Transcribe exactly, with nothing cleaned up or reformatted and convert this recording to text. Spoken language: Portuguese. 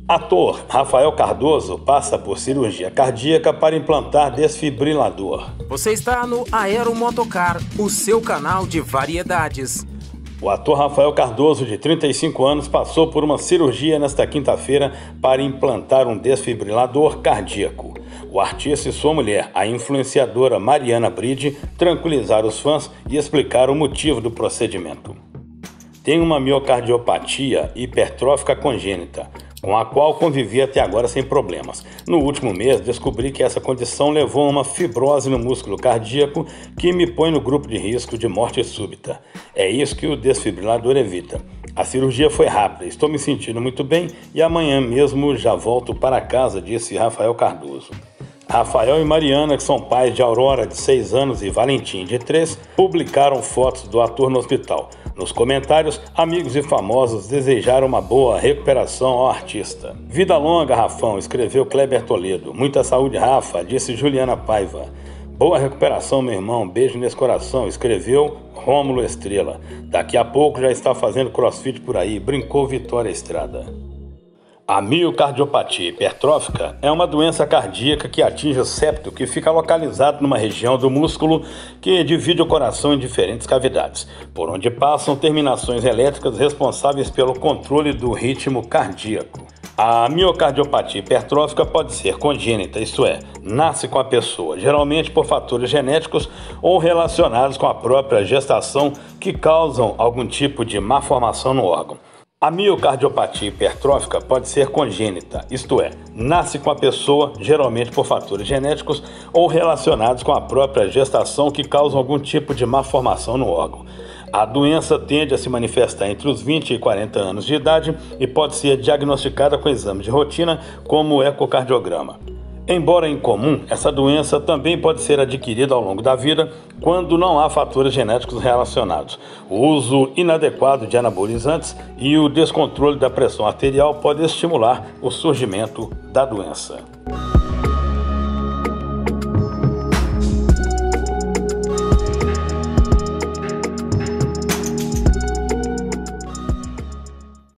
Ator Rafael Cardoso passa por cirurgia cardíaca para implantar desfibrilador. Você está no Aeromotocar, o seu canal de variedades. O ator Rafael Cardoso, de trinta e cinco anos, passou por uma cirurgia nesta quinta-feira para implantar um desfibrilador cardíaco. O artista e sua mulher, a influenciadora Mariana Bride, tranquilizaram os fãs e explicaram o motivo do procedimento. Tem uma miocardiopatia hipertrófica congênita, com a qual convivi até agora sem problemas. No último mês, descobri que essa condição levou a uma fibrose no músculo cardíaco que me põe no grupo de risco de morte súbita. É isso que o desfibrilador evita. A cirurgia foi rápida, estou me sentindo muito bem e amanhã mesmo já volto para casa, disse Rafael Cardoso. Rafael e Mariana, que são pais de Aurora, de seis anos, e Valentim, de três, publicaram fotos do ator no hospital. Nos comentários, amigos e famosos desejaram uma boa recuperação ao artista. Vida longa, Rafão, escreveu Kleber Toledo. Muita saúde, Rafa, disse Juliana Paiva. Boa recuperação, meu irmão, beijo nesse coração, escreveu Rômulo Estrela. Daqui a pouco já está fazendo crossfit por aí, brincou Vitória Estrada. A miocardiopatia hipertrófica é uma doença cardíaca que atinge o septo, que fica localizado numa região do músculo que divide o coração em diferentes cavidades, por onde passam terminações elétricas responsáveis pelo controle do ritmo cardíaco. A miocardiopatia hipertrófica pode ser congênita, isto é, nasce com a pessoa, geralmente por fatores genéticos ou relacionados com a própria gestação que causam algum tipo de má formação no órgão. A miocardiopatia hipertrófica pode ser congênita, isto é, nasce com a pessoa, geralmente por fatores genéticos ou relacionados com a própria gestação que causam algum tipo de má formação no órgão. A doença tende a se manifestar entre os vinte e quarenta anos de idade e pode ser diagnosticada com exames de rotina, como o ecocardiograma. Embora incomum, essa doença também pode ser adquirida ao longo da vida quando não há fatores genéticos relacionados. O uso inadequado de anabolizantes e o descontrole da pressão arterial pode estimular o surgimento da doença.